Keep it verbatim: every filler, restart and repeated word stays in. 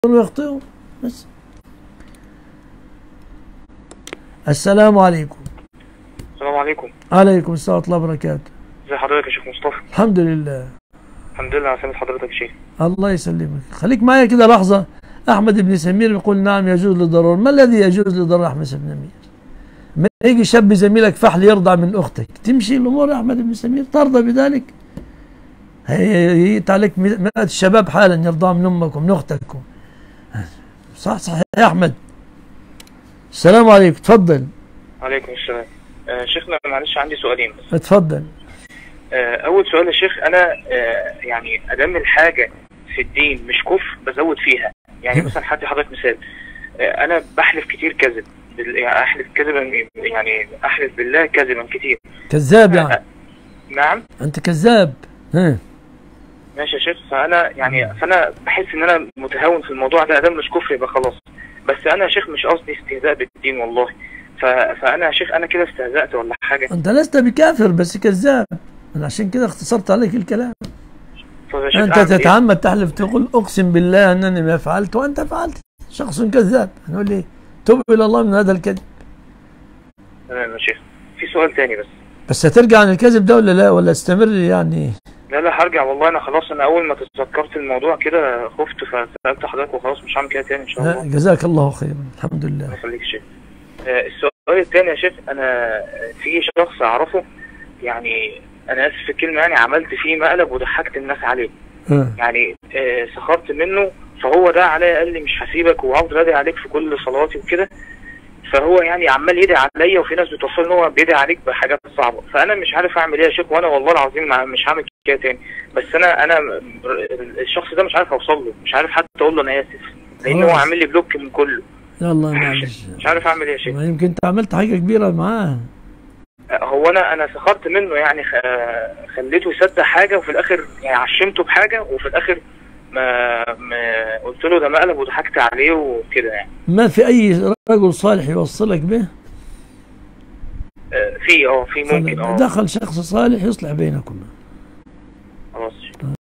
ويخطئوا بس. السلام عليكم. السلام عليكم. عليكم السلام ورحمة الله وبركاته. ازي حضرتك يا شيخ مصطفى؟ الحمد لله. الحمد لله على سلامة حضرتك يا شيخ. الله يسلمك. خليك معايا كده لحظة. أحمد بن سمير يقول نعم يجوز للضرورة. ما الذي يجوز للضرورة أحمد بن سمير؟ ما يجي شاب زميلك فحل يرضع من أختك تمشي الأمور يا أحمد بن سمير؟ ترضى بذلك؟ هي عليك مئة الشباب حالا يرضى من أمك ومن أختك. صح صح يا أحمد. السلام عليكم. تفضل. عليكم السلام. آه شيخنا معلش عندي سؤالين بس. اتفضل. آه أول سؤال يا شيخ، أنا آه يعني أدام الحاجة في الدين مش كفر بزود فيها. يعني مثلا هدي حضرتك مثال. آه أنا بحلف كتير كذب، يعني أحلف كذبا، يعني أحلف بالله كذبا كتير. كذاب يعني؟ آه نعم. أنت كذاب. ها. ماشي يا شيخ. فأنا يعني فأنا بحس إن أنا متهاون في الموضوع ده، أدام مش كفر يبقى خلاص. بس أنا يا شيخ مش قصدي استهزاء بالدين والله. فأنا يا شيخ أنا كده استهزأت ولا حاجة؟ أنت لست بكافر بس كذاب. أنا عشان كده اختصرت عليك الكلام. أنت تتعمد إيه؟ تحلف تقول أقسم بالله أنني ما فعلت وأنت فعلت. شخص كذاب. هنقول إيه؟ توب إلى الله من هذا الكذب. تمام يا شيخ. في سؤال تاني بس. بس هترجع عن الكذب ده ولا لا؟ ولا استمر يعني؟ لا لا هرجع والله. أنا خلاص أنا أول ما تذكرت الموضوع كده خفت فسألت حضرتك وخلاص مش هعمل كده تاني إن شاء الله. جزاك الله خيرا. الحمد لله. الله يخليك يا شيخ. السؤال الثاني يا شيخ، انا في شخص اعرفه، يعني انا اسف في الكلمه، يعني عملت فيه مقلب وضحكت الناس عليه. أه. يعني آه سخرت منه، فهو ده عليا قال لي مش هسيبك وهفضل ادعي عليك في كل صلواتي وكده. فهو يعني عمال يدعي عليا، وفي ناس بتوصل ان هو بيدعي عليك بحاجات صعبه. فانا مش عارف اعمل ايه يا شيخ، وانا والله العظيم مش هعمل كده تاني. بس انا انا الشخص ده مش عارف اوصل له، مش عارف حتى اقول له انا اسف، لان هو عامل لي بلوك من كله. يلا معلش. مش عارف اعمل ايه يا شيخ. ما يمكن انت عملت حاجه كبيره معاه. هو انا انا سخرت منه، يعني خليته يصدق حاجه وفي الاخر يعني عشمته بحاجه، وفي الاخر ما, ما قلت له ده مقلب وضحكت عليه وكده يعني. ما في اي رجل صالح يوصلك به؟ في اه في ممكن اه دخل شخص صالح يصلح بينكم.